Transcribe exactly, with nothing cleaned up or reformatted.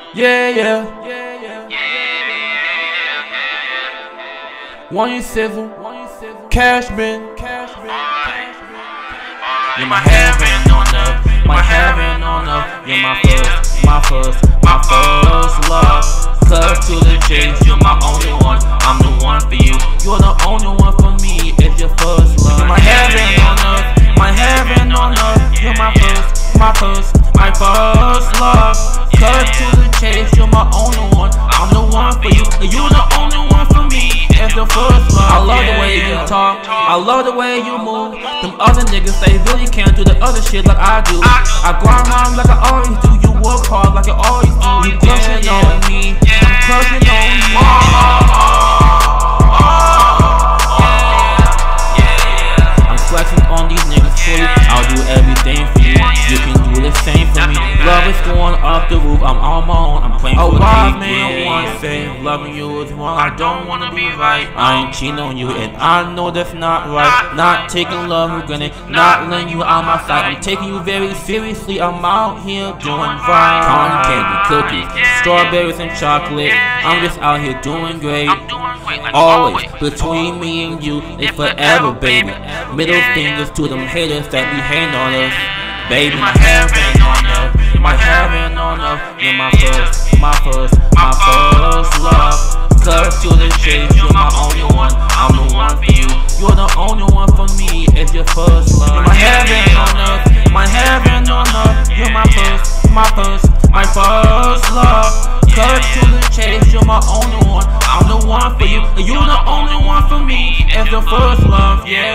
Yeah, yeah. WanyeSizzle, cash bin. You're my heaven on earth, my heaven on earth. You're my first, my first, my first love. Cut to the chase, you're my only one. I'm the one for you. You're the only one for me. It's your first love. You're my heaven on earth, my heaven on earth. You're my first, my first, my first love. Cut to the chase, you're my only one. I'm the one for you. You're the only one for me. It's the first love. I love the way you talk, I love the way you move. Them other niggas, they really can't do the other shit like I do. I grind hard like I always do. You work hard like I always do. You crushin' on me, I'm crushin' on you. I'm flexing on these niggas for you. I'll do everything for you. You can do the same for me. Love is going up the roof. I'm on my own. I'm playing for the wild man. One say loving you is wrong. I don't wanna be right. I ain't cheating on you, and I know that's not right. Not taking love for granted. Not letting you out my sight. I'm taking you very seriously. I'm out here doing right. Cotton candy, cookies, strawberries and chocolate. I'm just out here doing great. Always between me and you, it's forever, baby. Middle fingers to them haters that be hating on us. Baby, my heaven on earth, my heaven on earth. You're my first, my first, my first love. Cut to the chase, you're my only one. I'm the one for you. You're the only one for me. It's your first love. You're my heaven on earth, my heaven on earth. You're my first, my first, my first love. Cut to the chase, you're my only one. I'm the one for you. You're the only one for me. It's your first love, yeah.